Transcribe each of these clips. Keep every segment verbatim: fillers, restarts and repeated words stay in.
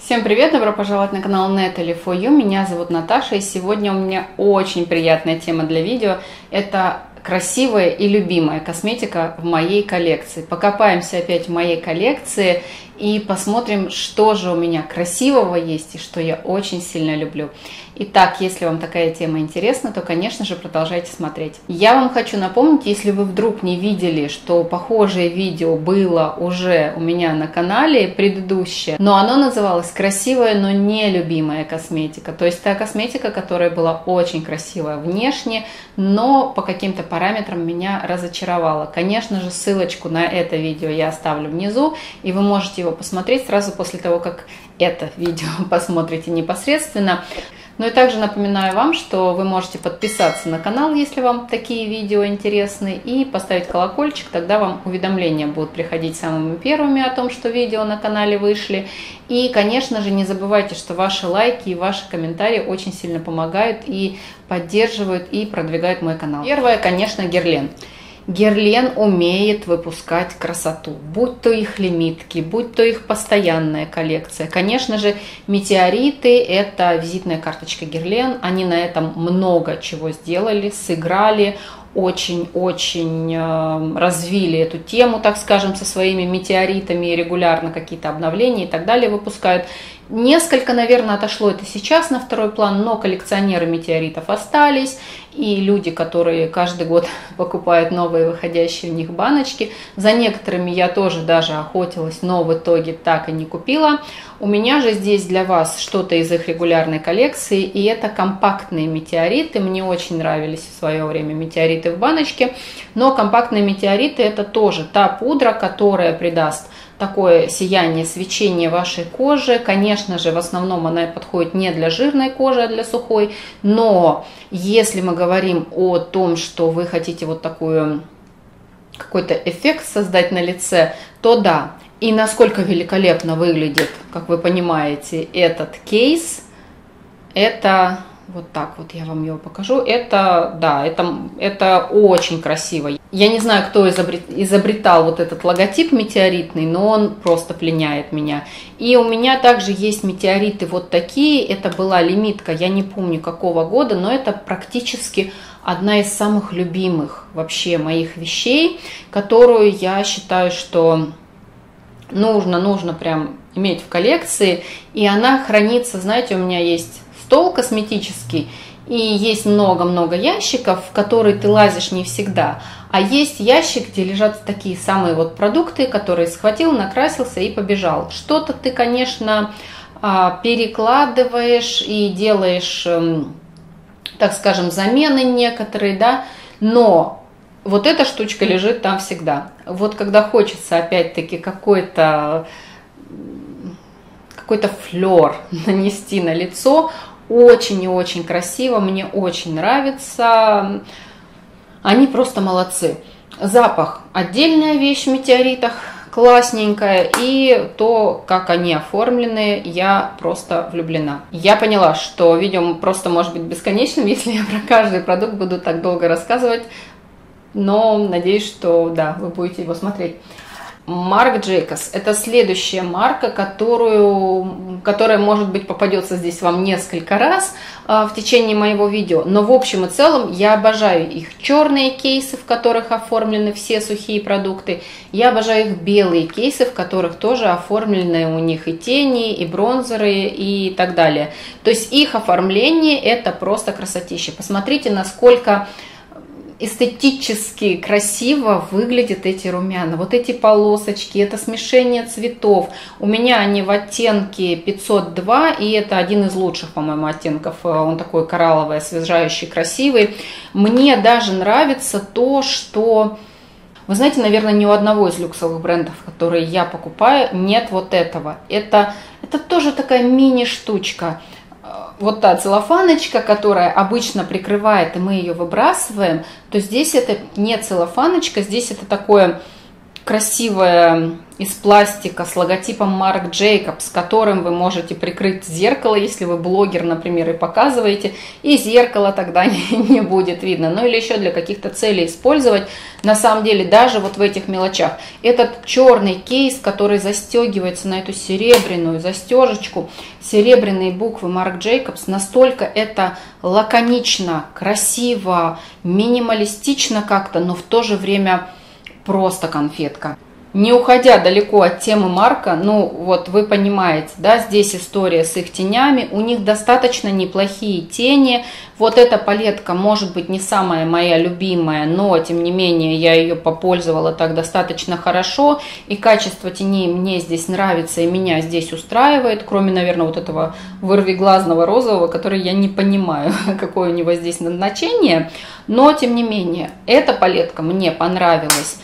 Всем привет! Добро пожаловать на канал Natalie For You. Меня зовут Наташа, и сегодня у меня очень приятная тема для видео. Это красивая и любимая косметика в моей коллекции. Покопаемся опять в моей коллекции и посмотрим, что же у меня красивого есть и что я очень сильно люблю. Итак, если вам такая тема интересна, то, конечно же, продолжайте смотреть. Я вам хочу напомнить, если вы вдруг не видели, что похожее видео было уже у меня на канале предыдущее, но оно называлось «Красивая, но не любимая косметика». То есть та косметика, которая была очень красивая внешне, но по каким-то параметрам меня разочаровала. Конечно же, ссылочку на это видео я оставлю внизу, и вы можете его посмотреть сразу после того, как это видео посмотрите непосредственно. Ну и также напоминаю вам, что вы можете подписаться на канал, если вам такие видео интересны, и поставить колокольчик, тогда вам уведомления будут приходить самыми первыми о том, что видео на канале вышли. И, конечно же, не забывайте, что ваши лайки и ваши комментарии очень сильно помогают и поддерживают и продвигают мой канал. Первое, конечно, Guerlain. Guerlain умеет выпускать красоту, будь то их лимитки, будь то их постоянная коллекция. Конечно же, метеориты – это визитная карточка Guerlain. Они на этом много чего сделали, сыграли, очень-очень э, развили эту тему, так скажем, со своими метеоритами, регулярно какие-то обновления и так далее выпускают. Несколько, наверное, отошло это сейчас на второй план, но коллекционеры метеоритов остались, и люди, которые каждый год покупают новые выходящие у них баночки. За некоторыми я тоже даже охотилась, но в итоге так и не купила. У меня же здесь для вас что-то из их регулярной коллекции, и это компактные метеориты. Мне очень нравились в свое время метеориты в баночке, но компактные метеориты – это тоже та пудра, которая придаст такое сияние, свечение вашей кожи. Конечно же, в основном она подходит не для жирной кожи, а для сухой. Но если мы говорим о том, что вы хотите вот такой какой-то эффект создать на лице, то да. И насколько великолепно выглядит, как вы понимаете, этот кейс, это... Вот так вот я вам его покажу. Это, да, это, это очень красиво. Я не знаю, кто изобрет, изобретал вот этот логотип метеоритный, но он просто пленяет меня. И у меня также есть метеориты вот такие. Это была лимитка, я не помню какого года, но это практически одна из самых любимых вообще моих вещей, которую я считаю, что нужно, нужно прям иметь в коллекции. И она хранится, знаете, у меня есть стол косметический, и есть много-много ящиков, в которые ты лазишь не всегда, а есть ящик, где лежат такие самые вот продукты, которые схватил, накрасился и побежал. Что-то ты, конечно, перекладываешь и делаешь, так скажем, замены некоторые, да, но вот эта штучка лежит там всегда. Вот когда хочется опять-таки какой-то какой-то флер нанести на лицо, очень и очень красиво, мне очень нравится. Они просто молодцы. Запах – отдельная вещь в метеоритах, классненькая. И то, как они оформлены, я просто влюблена. Я поняла, что видео просто может быть бесконечным, если я про каждый продукт буду так долго рассказывать. Но надеюсь, что да, вы будете его смотреть. Марк Джейкобс – это следующая марка, которую, которая, может быть, попадется здесь вам несколько раз а, в течение моего видео. Но в общем и целом я обожаю их черные кейсы, в которых оформлены все сухие продукты. Я обожаю их белые кейсы, в которых тоже оформлены у них и тени, и бронзеры, и так далее. То есть их оформление – это просто красотища. Посмотрите, насколько эстетически красиво выглядят эти румяна. Вот эти полосочки, это смешение цветов. У меня они в оттенке пятьсот два, и это один из лучших, по-моему, оттенков. Он такой коралловый, освежающий, красивый. Мне даже нравится то, что... Вы знаете, наверное, ни у одного из люксовых брендов, которые я покупаю, нет вот этого. Это, это тоже такая мини-штучка. Вот та целлофаночка, которая обычно прикрывает, и мы ее выбрасываем, то здесь это не целлофаночка, здесь это такое красивая из пластика с логотипом Марк Джейкобс, которым вы можете прикрыть зеркало, если вы блогер, например, и показываете, и зеркало тогда не, не будет видно. Ну или еще для каких-то целей использовать. На самом деле, даже вот в этих мелочах. Этот черный кейс, который застегивается на эту серебряную застежечку, серебряные буквы Марк Джейкобс, настолько это лаконично, красиво, минималистично как-то, но в то же время просто конфетка. Не уходя далеко от темы Марка, ну вот вы понимаете, да, здесь история с их тенями, у них достаточно неплохие тени. Вот эта палетка может быть не самая моя любимая, но тем не менее я ее попользовала так достаточно хорошо. И качество теней мне здесь нравится и меня здесь устраивает, кроме, наверное, вот этого вырвиглазного розового, который я не понимаю, какое у него здесь назначение. Но тем не менее, эта палетка мне понравилась.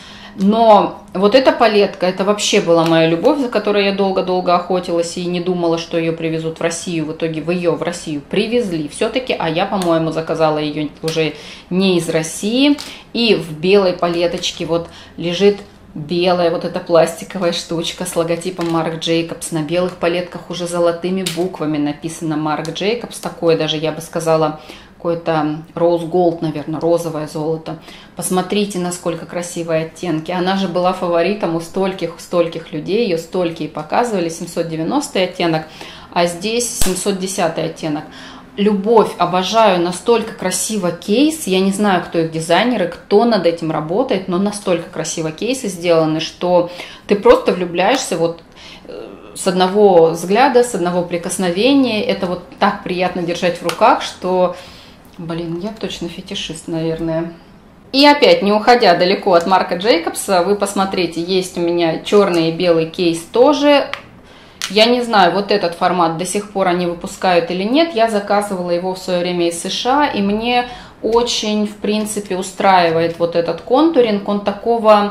Но вот эта палетка, это вообще была моя любовь, за которой я долго-долго охотилась и не думала, что ее привезут в Россию. В итоге в ее в Россию привезли все-таки, а я, по-моему, заказала ее уже не из России. И в белой палеточке вот лежит белая вот эта пластиковая штучка с логотипом Марк Джейкобс. На белых палетках уже золотыми буквами написано Марк Джейкобс. Такое даже, я бы сказала, какой-то Rose Gold, наверное, розовое золото. Посмотрите, насколько красивые оттенки. Она же была фаворитом у стольких-стольких людей, ее столькие показывали, семьсот девяностый оттенок, а здесь семьсот десятый оттенок. Любовь, обожаю, настолько красиво кейс, я не знаю, кто их дизайнеры, кто над этим работает, но настолько красиво кейсы сделаны, что ты просто влюбляешься вот с одного взгляда, с одного прикосновения. Это вот так приятно держать в руках, что... Блин, я точно фетишист, наверное. И опять, не уходя далеко от Марка Джейкобса, вы посмотрите, есть у меня черный и белый кейс тоже. Я не знаю, вот этот формат до сих пор они выпускают или нет. Я заказывала его в свое время из США, и мне очень, в принципе, устраивает вот этот контуринг. Он такого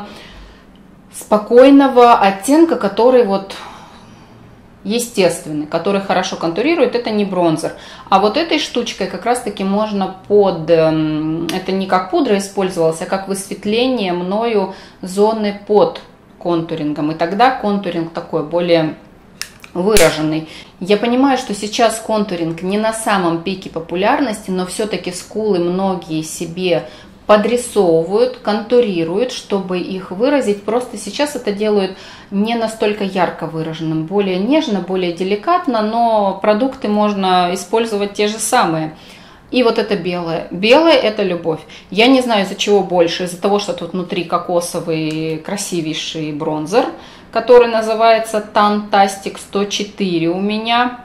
спокойного оттенка, который вот... естественный, который хорошо контурирует, это не бронзер. А вот этой штучкой как раз-таки можно под... Это не как пудра использовалась, а как высветление мною зоны под контурингом. И тогда контуринг такой более выраженный. Я понимаю, что сейчас контуринг не на самом пике популярности, но все-таки скулы многие себе подрисовывают, контурируют, чтобы их выразить. Просто сейчас это делают не настолько ярко выраженным, более нежно, более деликатно, но продукты можно использовать те же самые. И вот это белое. Белое – это любовь. Я не знаю, из-за чего больше. Из-за того, что тут внутри кокосовый красивейший бронзер, который называется Танtastic сто четыре у меня.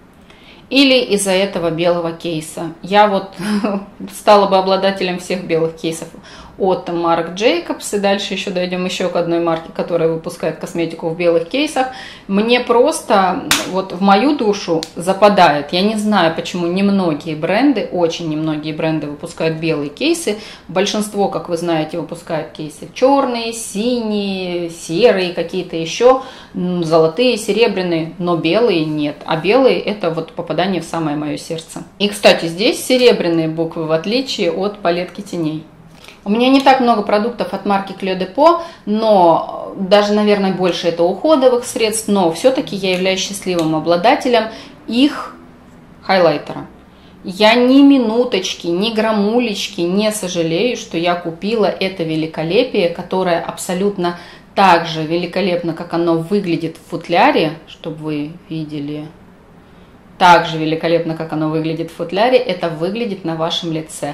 Или из-за этого белого кейса. Я вот стала бы обладателем всех белых кейсов от Марк Джейкобс. И дальше еще дойдем еще к одной марке, которая выпускает косметику в белых кейсах. Мне просто вот в мою душу западает. Я не знаю, почему немногие бренды, очень немногие бренды выпускают белые кейсы. Большинство, как вы знаете, выпускают кейсы черные, синие, серые, какие-то еще, золотые, серебряные, но белые нет. А белые это вот попадание в самое мое сердце. И, кстати, здесь серебряные буквы, в отличие от палетки теней. У меня не так много продуктов от марки Клё Депо, но даже, наверное, больше это уходовых средств, но все-таки я являюсь счастливым обладателем их хайлайтера. Я ни минуточки, ни граммулечки не сожалею, что я купила это великолепие, которое абсолютно так же великолепно, как оно выглядит в футляре, чтобы вы видели. Так же великолепно, как оно выглядит в футляре, это выглядит на вашем лице.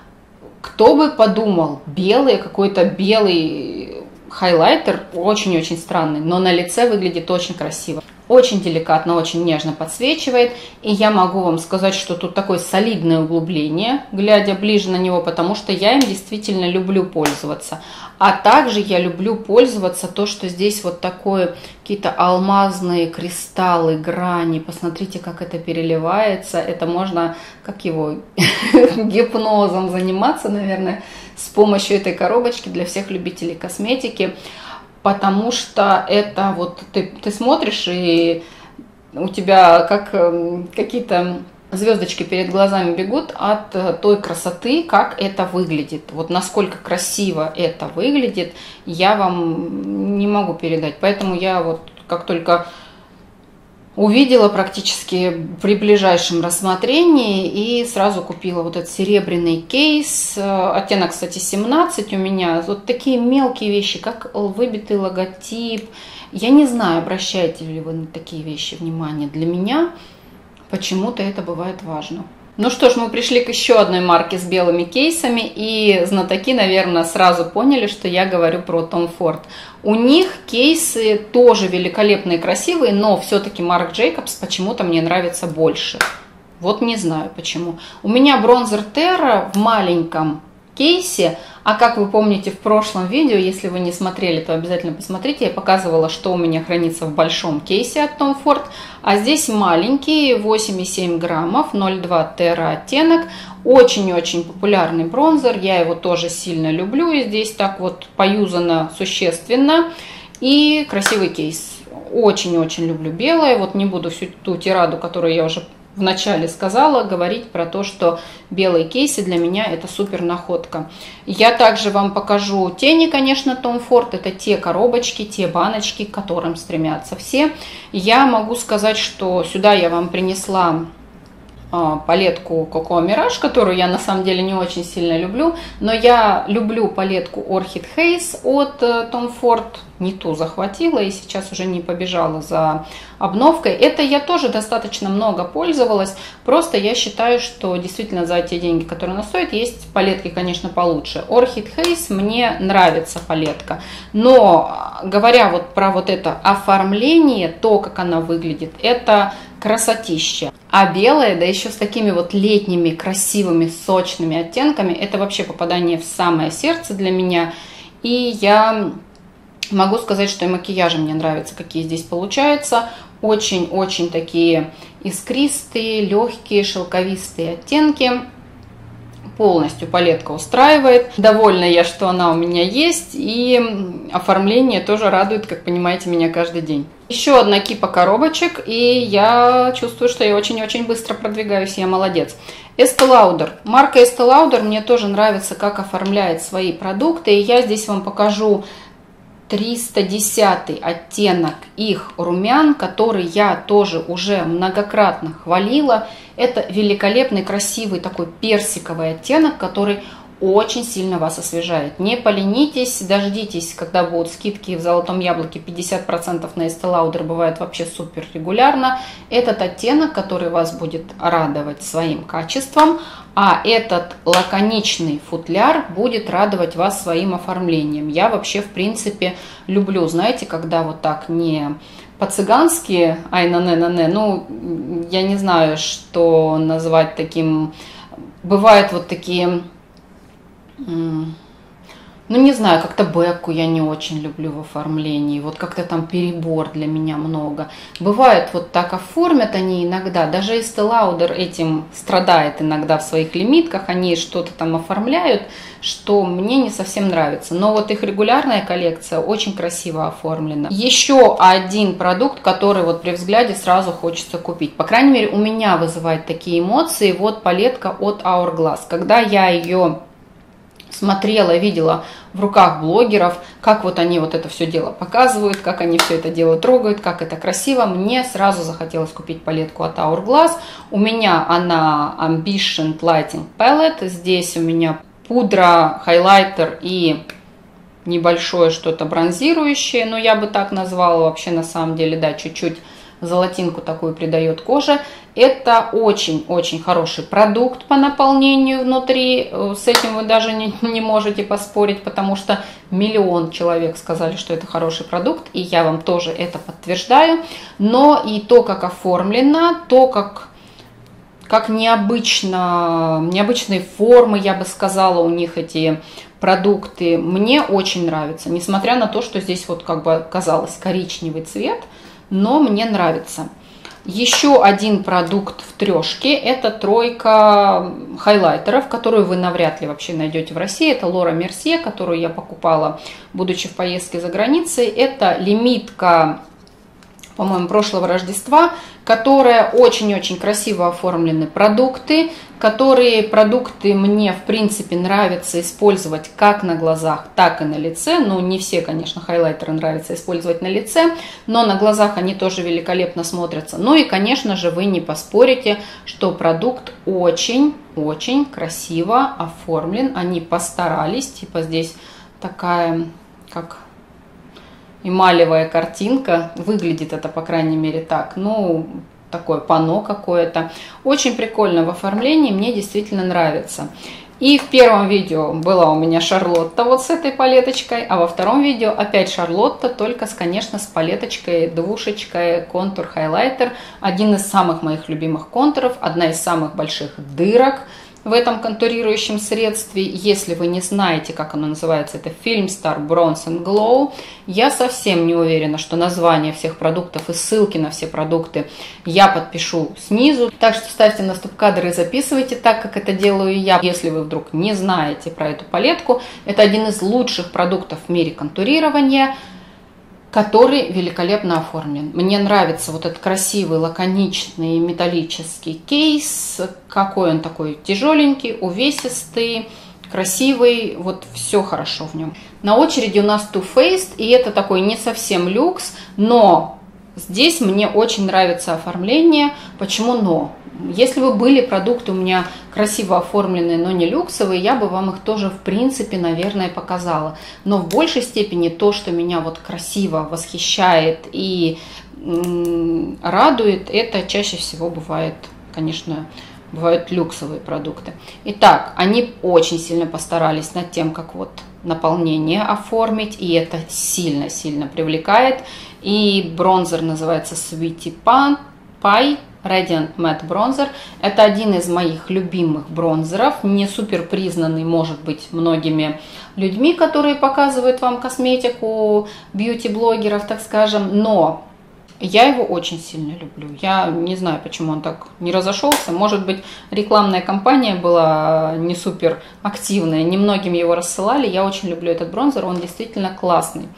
Кто бы подумал, белый, какой-то белый хайлайтер, очень-очень странный, но на лице выглядит очень красиво. Очень деликатно, очень нежно подсвечивает. И я могу вам сказать, что тут такое солидное углубление, глядя ближе на него, потому что я им действительно люблю пользоваться. А также я люблю пользоваться то, что здесь вот такое, какие-то алмазные кристаллы, грани. Посмотрите, как это переливается. Это можно, как его, гипнозом заниматься, наверное, с помощью этой коробочки для всех любителей косметики. Потому что это вот ты, ты смотришь, и у тебя как какие-то звездочки перед глазами бегут от той красоты, как это выглядит. Вот насколько красиво это выглядит, я вам не могу передать. Поэтому я вот как только увидела практически при ближайшем рассмотрении и сразу купила вот этот серебряный кейс. Оттенок, кстати, семнадцать у меня. Вот такие мелкие вещи, как выбитый логотип. Я не знаю, обращаете ли вы на такие вещи внимание. Для меня почему-то это бывает важно. Ну что ж, мы пришли к еще одной марке с белыми кейсами, и знатоки, наверное, сразу поняли, что я говорю про Tom Ford. У них кейсы тоже великолепные, красивые, но все-таки Марк Джейкобс почему-то мне нравится больше. Вот не знаю почему. У меня бронзер Terra в маленьком кейсе, а как вы помните в прошлом видео, если вы не смотрели, то обязательно посмотрите, я показывала, что у меня хранится в большом кейсе от Tom Ford, а здесь маленький, восемь и семь граммов, ноль два Terra оттенок, очень-очень популярный бронзер, я его тоже сильно люблю, и здесь так вот поюзано существенно, и красивый кейс, очень-очень люблю белое, вот не буду всю ту тираду, которую я уже вначале сказала, говорить про то, что белые кейсы для меня это супер находка. Я также вам покажу тени, конечно, Tom Ford. Это те коробочки, те баночки, к которым стремятся все. Я могу сказать, что сюда я вам принесла палетку Coco Mirage, которую я на самом деле не очень сильно люблю, но я люблю палетку Orchid Haze от Tom Ford, не ту захватила и сейчас уже не побежала за обновкой. Это я тоже достаточно много пользовалась, просто я считаю, что действительно за те деньги, которые она стоит, есть палетки, конечно, получше. Orchid Haze мне нравится палетка, но говоря вот про вот это оформление, то, как она выглядит, это красотища. А белая, да еще с такими вот летними, красивыми, сочными оттенками, это вообще попадание в самое сердце для меня. И я могу сказать, что и макияжи мне нравятся, какие здесь получаются. Очень-очень такие искристые, легкие, шелковистые оттенки. Полностью палетка устраивает. Довольна я, что она у меня есть. И оформление тоже радует, как понимаете, меня каждый день. Еще одна кипа коробочек. И я чувствую, что я очень-очень быстро продвигаюсь. Я молодец. Estee Lauder. Марка Estee Lauder мне тоже нравится, как оформляет свои продукты. И я здесь вам покажу триста десятый оттенок их румян, который я тоже уже многократно хвалила. Это великолепный, красивый такой персиковый оттенок, который очень сильно вас освежает. Не поленитесь, дождитесь, когда будут скидки в Золотом Яблоке пятьдесят процентов на Estee Lauder, бывает вообще супер регулярно. Этот оттенок, который вас будет радовать своим качеством, а этот лаконичный футляр будет радовать вас своим оформлением. Я вообще, в принципе, люблю, знаете, когда вот так не по-цыгански, ай на не на не, ну, я не знаю, что назвать таким, бывают вот такие... Ну, не знаю, как-то бэкку я не очень люблю в оформлении. Вот как-то там перебор для меня много. Бывает, вот так оформят они иногда. Даже Estee Lauder этим страдает иногда в своих лимитках. Они что-то там оформляют, что мне не совсем нравится. Но вот их регулярная коллекция очень красиво оформлена. Еще один продукт, который вот при взгляде сразу хочется купить. По крайней мере, у меня вызывает такие эмоции. Вот палетка от Hourglass. Когда я ее... смотрела, видела в руках блогеров, как вот они вот это все дело показывают, как они все это дело трогают, как это красиво. Мне сразу захотелось купить палетку от Hourglass. У меня она Ambition Lighting Palette. Здесь у меня пудра, хайлайтер и небольшое что-то бронзирующее. Но я бы так назвала вообще на самом деле, да, чуть-чуть золотинку такую придает коже. Это очень-очень хороший продукт по наполнению внутри. С этим вы даже не, не можете поспорить, потому что миллион человек сказали, что это хороший продукт, и я вам тоже это подтверждаю. Но и то, как оформлено, то, как, как необычно, необычные формы, я бы сказала, у них эти продукты, мне очень нравится. Несмотря на то, что здесь вот как бы казалось коричневый цвет, но мне нравится. Еще один продукт в трешке, это тройка хайлайтеров, которую вы навряд ли вообще найдете в России. Это Laura Mercier, которую я покупала, будучи в поездке за границей. Это лимитка по-моему, прошлого Рождества, которая очень-очень красиво оформлены продукты, которые продукты мне, в принципе, нравится использовать как на глазах, так и на лице. Ну, не все, конечно, хайлайтеры нравится использовать на лице, но на глазах они тоже великолепно смотрятся. Ну и, конечно же, вы не поспорите, что продукт очень-очень красиво оформлен. Они постарались, типа здесь такая, как... эмалевая картинка, выглядит это, по крайней мере, так, ну, такое панно какое-то. Очень прикольно в оформлении, мне действительно нравится. И в первом видео была у меня Шарлотта вот с этой палеточкой, а во втором видео опять Шарлотта, только, с, конечно, с палеточкой, двушечкой, контур хайлайтер. Один из самых моих любимых контуров, одна из самых больших дырок в этом контурирующем средстве. Если вы не знаете, как оно называется, это Filmstar Bronze and Glow. Я совсем не уверена, что название всех продуктов и ссылки на все продукты я подпишу снизу. Так что ставьте на стоп-кадр и записывайте так, как это делаю я. Если вы вдруг не знаете про эту палетку, это один из лучших продуктов в мире контурирования, который великолепно оформлен. Мне нравится вот этот красивый, лаконичный металлический кейс. Какой он такой тяжеленький, увесистый, красивый. Вот все хорошо в нем. На очереди у нас Too Faced, и это такой не совсем люкс, но здесь мне очень нравится оформление. Почему но? Если бы были продукты у меня красиво оформленные, но не люксовые, я бы вам их тоже, в принципе, наверное, показала. Но в большей степени то, что меня вот красиво восхищает и м, радует, это чаще всего бывает, конечно, бывают люксовые продукты. Итак, они очень сильно постарались над тем, как вот наполнение оформить, и это сильно-сильно привлекает. И бронзер называется Sweetie Pie Radiant Matte Bronzer. Это один из моих любимых бронзеров, не супер признанный, может быть, многими людьми, которые показывают вам косметику, бьюти-блогеров, так скажем, но я его очень сильно люблю. Я не знаю, почему он так не разошелся. Может быть, рекламная кампания была не супер активная, немногим его рассылали. Я очень люблю этот бронзер, он действительно классный.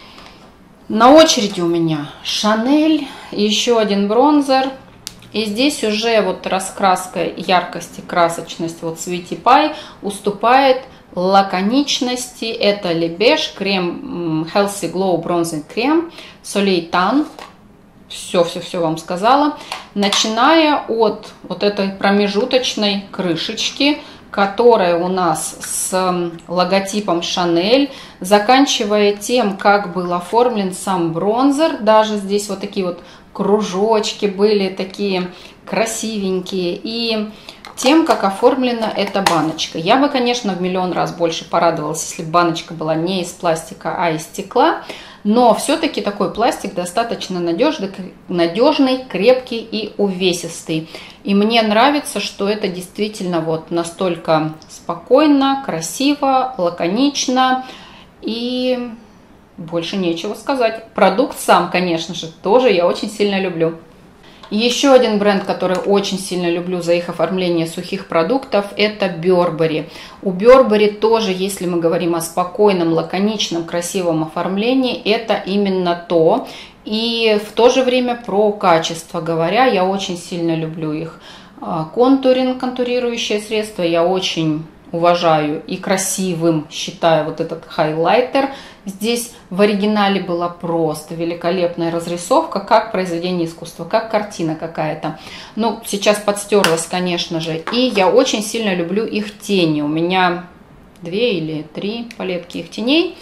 На очереди у меня Chanel, еще один бронзер. И здесь уже вот раскраска, яркость и красочность вот Sweetie Pie уступает лаконичности. Это Libeige крем Healthy Glow Bronzing крем Soleil Tan. Все-все-все вам сказала. Начиная от вот этой промежуточной крышечки, которая у нас с логотипом Chanel, заканчивая тем, как был оформлен сам бронзер. Даже здесь вот такие вот кружочки были, такие красивенькие. И тем, как оформлена эта баночка. Я бы, конечно, в миллион раз больше порадовалась, если бы баночка была не из пластика, а из стекла. Но все-таки такой пластик достаточно надежный, надежный, крепкий и увесистый. И мне нравится, что это действительно вот настолько спокойно, красиво, лаконично. И больше нечего сказать. Продукт сам, конечно же, тоже я очень сильно люблю. Еще один бренд, который очень сильно люблю за их оформление сухих продуктов, это Burberry. У Burberry тоже, если мы говорим о спокойном, лаконичном, красивом оформлении, это именно то. И в то же время про качество говоря, я очень сильно люблю их контуринг, контурирующее средство. Я очень уважаю и красивым считаю вот этот хайлайтер. Здесь в оригинале была просто великолепная разрисовка, как произведение искусства, как картина какая-то. Ну, сейчас подстерлась, конечно же. И я очень сильно люблю их тени. У меня две или три палетки их теней.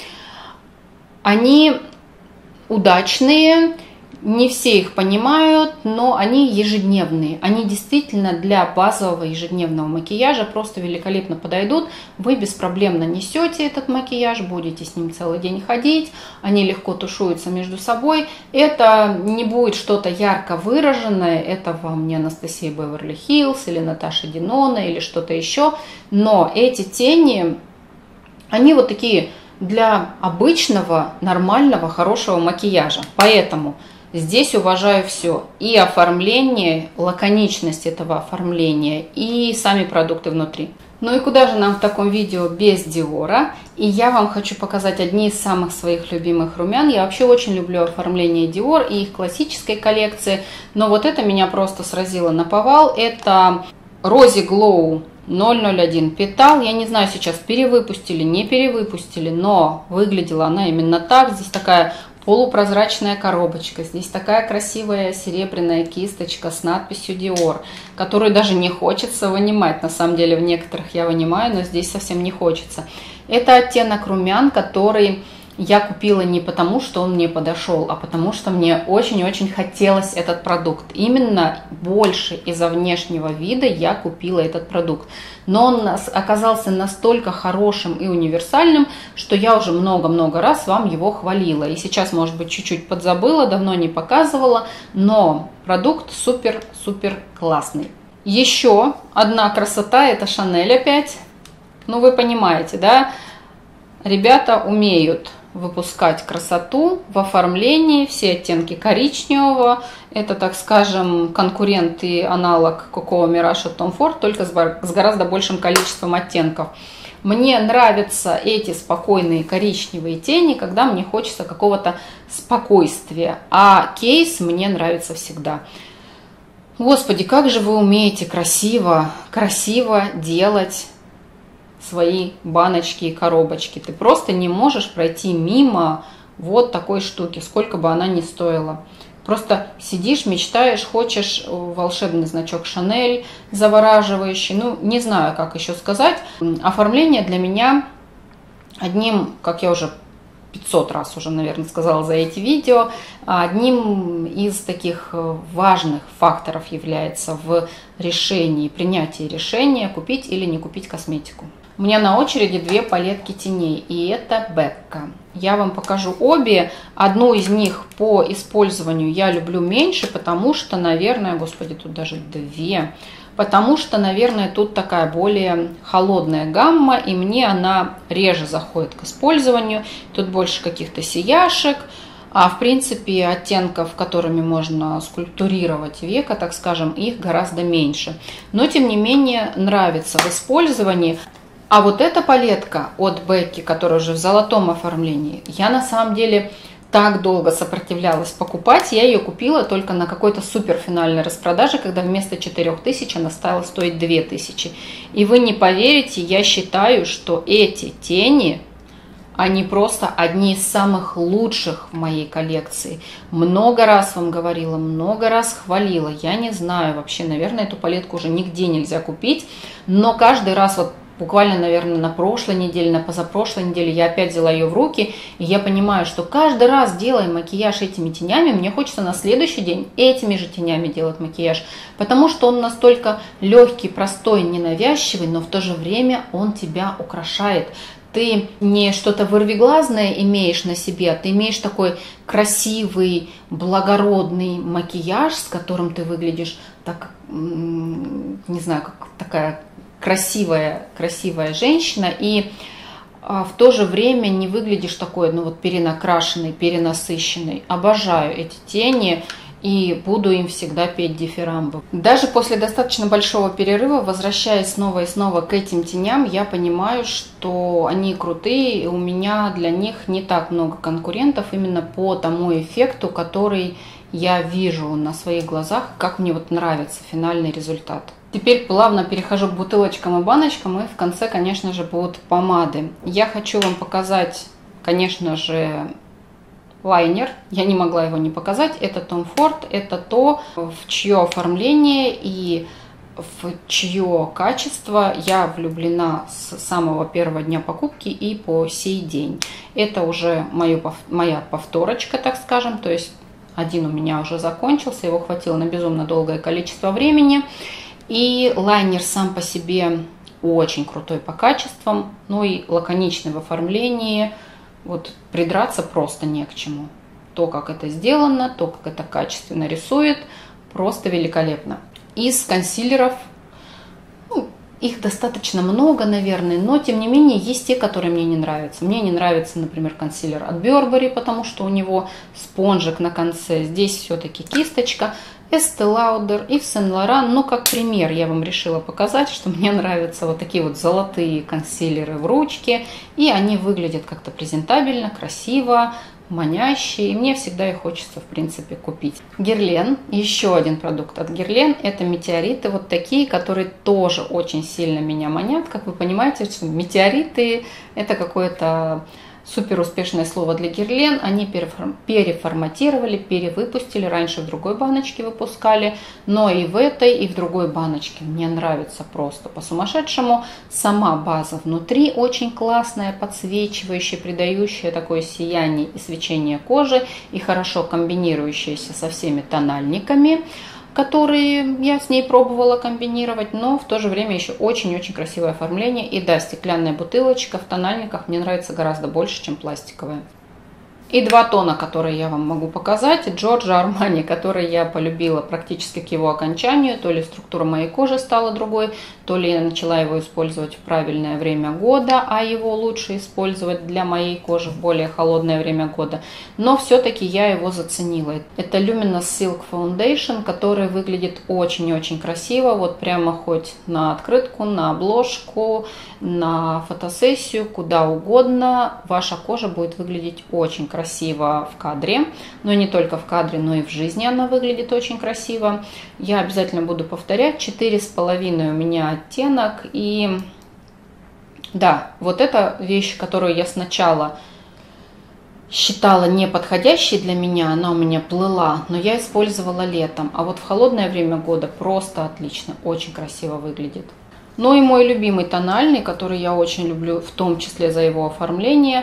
Они удачные. Не все их понимают, но они ежедневные. Они действительно для базового ежедневного макияжа просто великолепно подойдут. Вы без проблем нанесете этот макияж, будете с ним целый день ходить. Они легко тушуются между собой. Это не будет что-то ярко выраженное. Это вам не Анастасия Беверли Хиллз или Наташа Динона или что-то еще. Но эти тени, они вот такие для обычного, нормального, хорошего макияжа. Поэтому здесь уважаю все. И оформление, лаконичность этого оформления, и сами продукты внутри. Ну и куда же нам в таком видео без Диора? И я вам хочу показать одни из самых своих любимых румян. Я вообще очень люблю оформление Dior и их классической коллекции. Но вот это меня просто сразило наповал. Это Rosy Glow ноль ноль один Petal. Я не знаю, сейчас перевыпустили, не перевыпустили, но выглядела она именно так. Здесь такая полупрозрачная коробочка. Здесь такая красивая серебряная кисточка с надписью Dior, которую даже не хочется вынимать. На самом деле в некоторых я вынимаю, но здесь совсем не хочется. Это оттенок румян, который я купила не потому, что он мне подошел, а потому что мне очень-очень хотелось этот продукт. Именно больше из-за внешнего вида я купила этот продукт. Но он оказался настолько хорошим и универсальным, что я уже много-много раз вам его хвалила. И сейчас, может быть, чуть-чуть подзабыла, давно не показывала, но продукт супер-супер классный. Еще одна красота, это Шанель опять. Ну, вы понимаете, да? Ребята умеют выпускать красоту в оформлении, все оттенки коричневого. Это, так скажем, конкурент и аналог Coco Mirage от Tom Ford, только с гораздо большим количеством оттенков. Мне нравятся эти спокойные коричневые тени, когда мне хочется какого-то спокойствия, а кейс мне нравится всегда. Господи, как же вы умеете красиво, красиво делать свои баночки и коробочки. Ты просто не можешь пройти мимо вот такой штуки, сколько бы она ни стоила. Просто сидишь, мечтаешь, хочешь волшебный значок Шанель, завораживающий. Ну, не знаю, как еще сказать. Оформление для меня одним, как я уже пятьсот раз уже, наверное, сказала за эти видео, одним из таких важных факторов является в решении, принятии решения, купить или не купить косметику. У меня на очереди две палетки теней, и это Becca. Я вам покажу обе. Одну из них по использованию я люблю меньше, потому что, наверное, господи, тут даже две, потому что, наверное, тут такая более холодная гамма, и мне она реже заходит к использованию. Тут больше каких-то сияшек, а в принципе оттенков, которыми можно скульптурировать века, так скажем, их гораздо меньше. Но, тем не менее, нравится в использовании. А вот эта палетка от Becca, которая уже в золотом оформлении, я на самом деле так долго сопротивлялась покупать. Я ее купила только на какой-то супер финальной распродаже, когда вместо четырёх тысяч она стала стоить две тысячи. И вы не поверите, я считаю, что эти тени, они просто одни из самых лучших в моей коллекции. Много раз вам говорила, много раз хвалила. Я не знаю вообще, наверное, эту палетку уже нигде нельзя купить. Но каждый раз вот буквально, наверное, на прошлой неделе, на позапрошлой неделе я опять взяла ее в руки, и я понимаю, что каждый раз, делая макияж этими тенями, мне хочется на следующий день этими же тенями делать макияж, потому что он настолько легкий, простой, ненавязчивый, но в то же время он тебя украшает. Ты не что-то вырвиглазное имеешь на себе, а ты имеешь такой красивый, благородный макияж, с которым ты выглядишь так, не знаю, как такая красивая, красивая женщина, и а, в то же время не выглядишь такой, ну вот, перенакрашенной, перенасыщенной. Обожаю эти тени и буду им всегда петь дифирамбы. Даже после достаточно большого перерыва, возвращаясь снова и снова к этим теням, я понимаю, что они крутые, и у меня для них не так много конкурентов именно по тому эффекту, который я вижу на своих глазах, как мне вот нравится финальный результат. Теперь плавно перехожу к бутылочкам и баночкам, и в конце, конечно же, будут помады. Я хочу вам показать, конечно же, лайнер. Я не могла его не показать. Это Tom Ford. Это то, в чье оформление и в чье качество я влюблена с самого первого дня покупки и по сей день. Это уже мою, моя повторочка, так скажем. То есть один у меня уже закончился, его хватило на безумно долгое количество времени. И лайнер сам по себе очень крутой по качествам, ну и лаконичный в оформлении. Вот придраться просто не к чему. То, как это сделано, то, как это качественно рисует, просто великолепно. Из консилеров, ну, их достаточно много, наверное, но тем не менее есть те, которые мне не нравятся. Мне не нравится, например, консилер от Burberry, потому что у него спонжик на конце. Здесь все-таки кисточка. Estée Lauder, Yves Saint Laurent. Ну, как пример я вам решила показать, что мне нравятся вот такие вот золотые консилеры в ручке. И они выглядят как-то презентабельно, красиво, манящие. И мне всегда их хочется, в принципе, купить. Guerlain. Еще один продукт от Guerlain. Это метеориты вот такие, которые тоже очень сильно меня манят. Как вы понимаете, что метеориты это какое-то супер успешное слово для Guerlain. Они переформатировали, перевыпустили. Раньше в другой баночке выпускали. Но и в этой, и в другой баночке мне нравится просто по-сумасшедшему. Сама база внутри очень классная, подсвечивающая, придающая такое сияние и свечение кожи. И хорошо комбинирующаяся со всеми тональниками, которые я с ней пробовала комбинировать, но в то же время еще очень-очень красивое оформление. И да, стеклянная бутылочка в тональниках мне нравится гораздо больше, чем пластиковая. И два тона, которые я вам могу показать. Giorgio Armani, который я полюбила практически к его окончанию. То ли структура моей кожи стала другой, то ли я начала его использовать в правильное время года, а его лучше использовать для моей кожи в более холодное время года. Но все-таки я его заценила. Это Luminous Silk Foundation, который выглядит очень-очень красиво. Вот прямо хоть на открытку, на обложку, на фотосессию, куда угодно. Ваша кожа будет выглядеть очень красиво. красиво в кадре, но не только в кадре, но и в жизни она выглядит очень красиво. Я обязательно буду повторять. четыре с половиной у меня оттенок. И да, вот эта вещь, которую я сначала считала неподходящей для меня, она у меня плыла, но я использовала летом. А вот в холодное время года просто отлично, очень красиво выглядит. Ну и мой любимый тональный, который я очень люблю, в том числе за его оформление.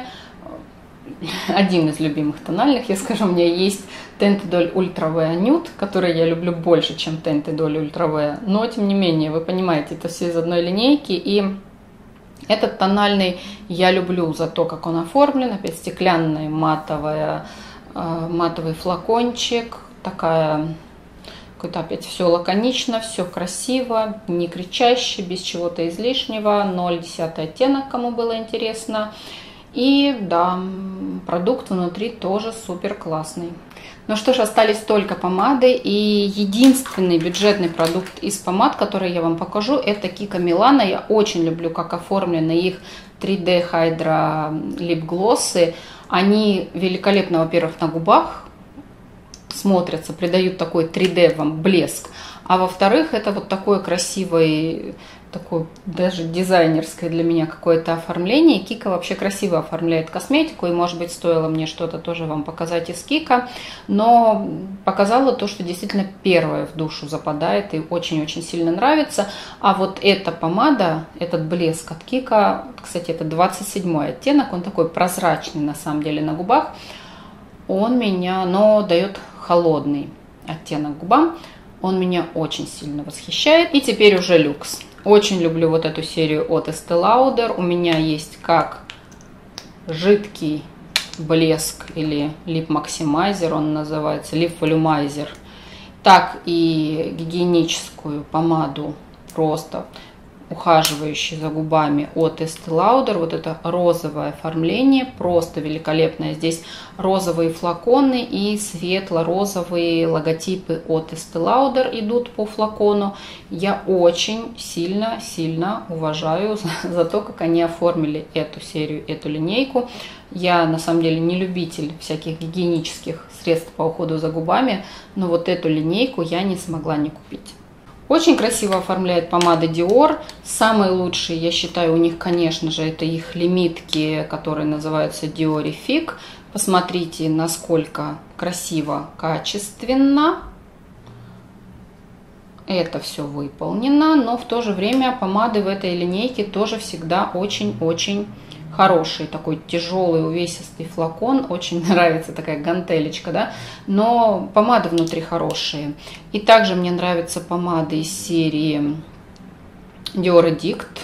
Один из любимых тональных, я скажу, у меня есть Tinted Doll Ultra Wear Nude, который я люблю больше, чем Tinted Doll Ultra Wear, но тем не менее, вы понимаете, это все из одной линейки, и этот тональный я люблю за то, как он оформлен, опять стеклянный матовая, матовый флакончик, такая, какой-то опять все лаконично, все красиво, не кричаще, без чего-то излишнего, ноль десятый оттенок, кому было интересно. И да, продукт внутри тоже супер классный. Ну что ж, остались только помады. И единственный бюджетный продукт из помад, который я вам покажу, это Kiko Milano. Я очень люблю, как оформлены их три дэ Hydra лип-глоссы. Они великолепно, во-первых, на губах смотрятся, придают такой три дэ вам блеск. А во-вторых, это вот такое красивое, такое даже дизайнерское для меня какое-то оформление. Kiko вообще красиво оформляет косметику, и, может быть, стоило мне что-то тоже вам показать из Kiko, но показала то, что действительно первое в душу западает и очень-очень сильно нравится. А вот эта помада, этот блеск от Kiko, кстати, это двадцать седьмой оттенок, он такой прозрачный на самом деле на губах, он меня, но дает холодный оттенок губам. Он меня очень сильно восхищает. И теперь уже люкс. Очень люблю вот эту серию от Estée Lauder. У меня есть как жидкий блеск или Lip Maximizer, он называется, Lip Volumizer, так и гигиеническую помаду, просто ухаживающий за губами от Estée Lauder. Вот это розовое оформление, просто великолепное. Здесь розовые флаконы и светло-розовые логотипы от Estée Lauder идут по флакону. Я очень сильно-сильно уважаю за, за то, как они оформили эту серию, эту линейку. Я на самом деле не любитель всяких гигиенических средств по уходу за губами, но вот эту линейку я не смогла не купить. Очень красиво оформляет помады Dior. Самые лучшие, я считаю, у них, конечно же, это их лимитки, которые называются Diorific. Посмотрите, насколько красиво, качественно это все выполнено. Но в то же время помады в этой линейке тоже всегда очень-очень хороший, такой тяжелый увесистый флакон, очень нравится такая гантелечка, да, но помады внутри хорошие. И также мне нравятся помады из серии Dior Addict,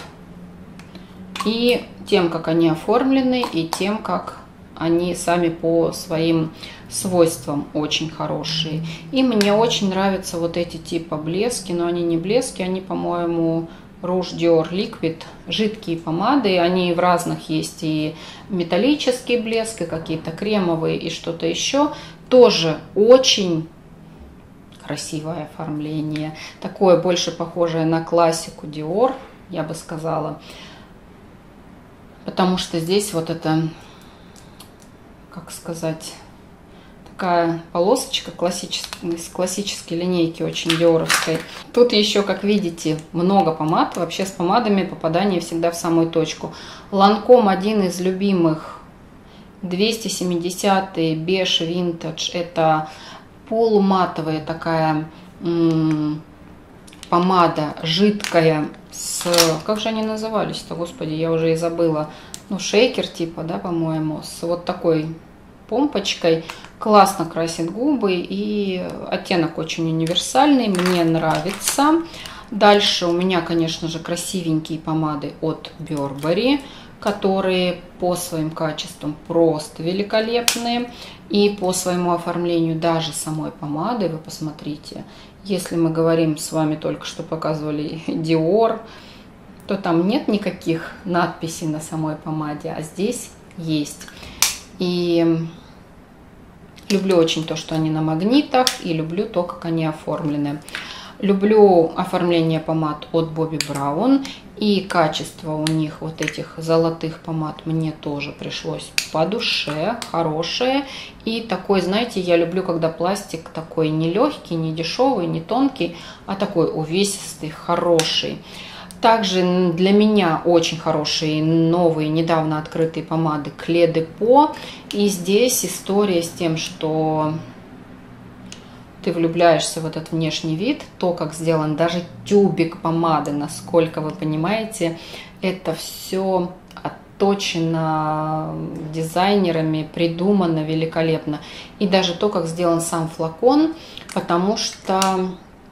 и тем, как они оформлены, и тем, как они сами по своим свойствам очень хорошие. И мне очень нравятся вот эти типа блески, но они не блески, они, по-моему, Rouge Dior Liquid, жидкие помады, они в разных есть, и металлический блеск, и какие-то кремовые, и что-то еще. Тоже очень красивое оформление. Такое больше похожее на классику Dior, я бы сказала. Потому что здесь вот это, как сказать, такая полосочка классической, из классической линейки, очень диоровской. Тут еще, как видите, много помад. Вообще с помадами попадание всегда в самую точку. Lancome один из любимых, двести семидесятый Beige Vintage. Это полуматовая такая м-м, помада, жидкая, с, как же они назывались-то, господи, я уже и забыла. Ну, шейкер типа, да, по-моему, с вот такой помпочкой. Классно красит губы, и оттенок очень универсальный, мне нравится. Дальше у меня, конечно же, красивенькие помады от Burberry, которые по своим качествам просто великолепные. И по своему оформлению даже самой помады, вы посмотрите, если мы говорим с вами, только что показывали Dior, то там нет никаких надписей на самой помаде, а здесь есть. И люблю очень то, что они на магнитах, и люблю то, как они оформлены. Люблю оформление помад от Bobbi Brown, и качество у них вот этих золотых помад мне тоже пришлось по душе, хорошее. И такой, знаете, я люблю, когда пластик такой не легкий, не дешевый, не тонкий, а такой увесистый, хороший. Также для меня очень хорошие новые, недавно открытые помады Clé de Peau. И здесь история с тем, что ты влюбляешься в этот внешний вид, то, как сделан даже тюбик помады, насколько вы понимаете, это все отточено дизайнерами, придумано великолепно. И даже то, как сделан сам флакон, потому что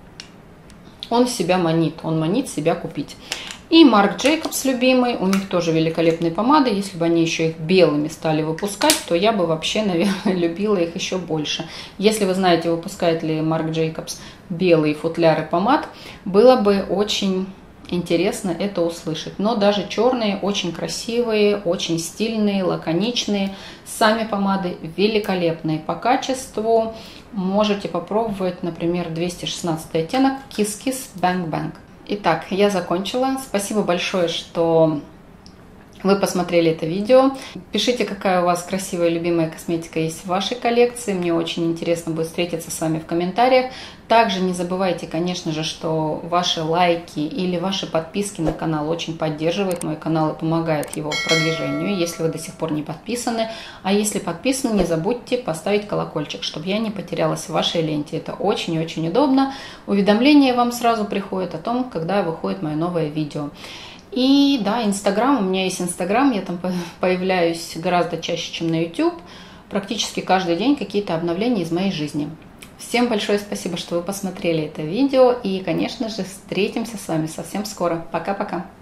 он себя манит, он манит себя купить. И Марк Джейкобс любимый, у них тоже великолепные помады. Если бы они еще их белыми стали выпускать, то я бы вообще, наверное, любила их еще больше. Если вы знаете, выпускает ли Марк Джейкобс белые футляры помад, было бы очень интересно это услышать. Но даже черные очень красивые, очень стильные, лаконичные. Сами помады великолепные по качеству. Можете попробовать, например, двести шестнадцатый оттенок Kiss Kiss Bang Bang. Итак, я закончила. Спасибо большое, что вы посмотрели это видео. Пишите, какая у вас красивая любимая косметика есть в вашей коллекции. Мне очень интересно будет встретиться с вами в комментариях. Также не забывайте, конечно же, что ваши лайки или ваши подписки на канал очень поддерживают мой канал и помогают его продвижению, если вы до сих пор не подписаны. А если подписаны, не забудьте поставить колокольчик, чтобы я не потерялась в вашей ленте. Это очень и очень удобно. Уведомления вам сразу приходят о том, когда выходит мое новое видео. И да, Инстаграм, у меня есть Инстаграм, я там появляюсь гораздо чаще, чем на YouTube. Практически каждый день какие-то обновления из моей жизни. Всем большое спасибо, что вы посмотрели это видео. И, конечно же, встретимся с вами совсем скоро. Пока-пока.